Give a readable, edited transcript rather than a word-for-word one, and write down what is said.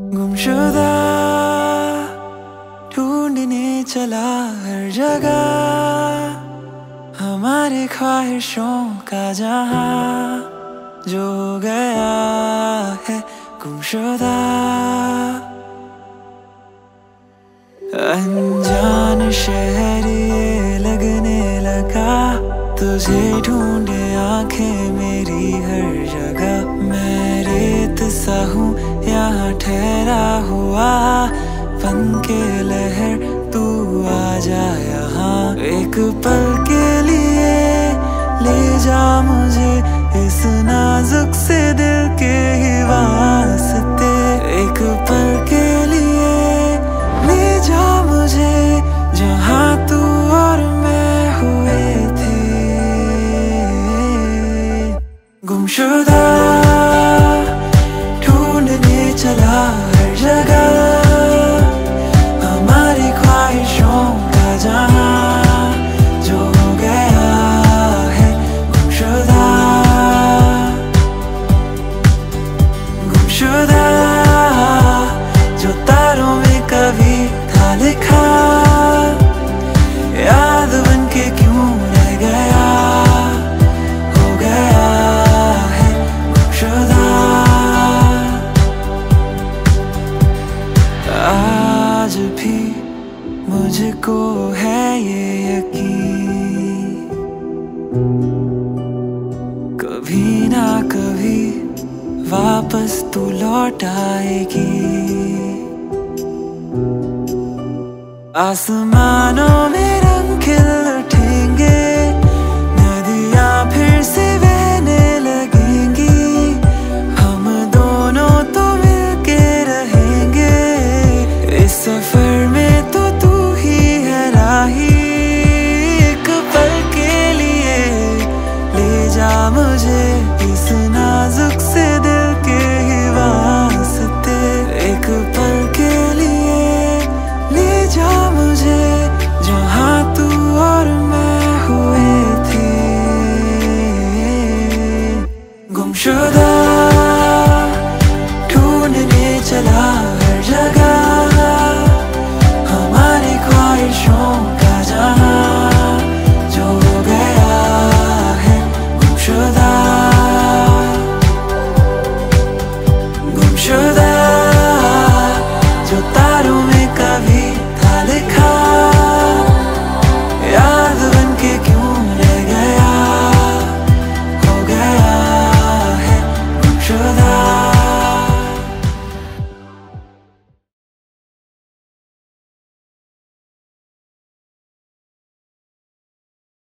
गुमशुदा ढूंढने चला हर जगह, हमारे ख्वाहिशों का जहां जो हो गया है गुमशुदा। अनजान शहर ये लगने लगा, तुझे ढूंढे आंखें मेरी हर जगह। मैं रेत सा हूँ यहाँ ठहरा हुआ, बन के लहर तू आ जा यहाँ। एक पल के लिए ले जा मुझे इस नाजुक से दिल के ही वास्ते। एक पल के लिए ले जा मुझे जहाँ तू और मैं हुए थे गुमशुदा। ढूंढने चला हर जगह, हमारी ख्वाहिशों का जहां जो हो गया है गुमशुदा। गुमशुदा जो तारों में कभी था लिखा, याद बन के क्यों रह गया, हो गया है गुमशुदा। आज भी मुझको है ये यकीन, कभी ना कभी वापस तू लौट आएगी। आसमानों में रंग खिल उठेंगे, नदियां फिर से बहने लगेंगी। हम दोनों तो मिलके रहेंगे, इस सफर में तो तू ही है राही। एक पल के लिए ले जा मुझे इस नाजुक से दिल के ही वास्ते। एक पल के लिए ले जा मुझे जहाँ तू और मैं हुए थे गुमशुदा।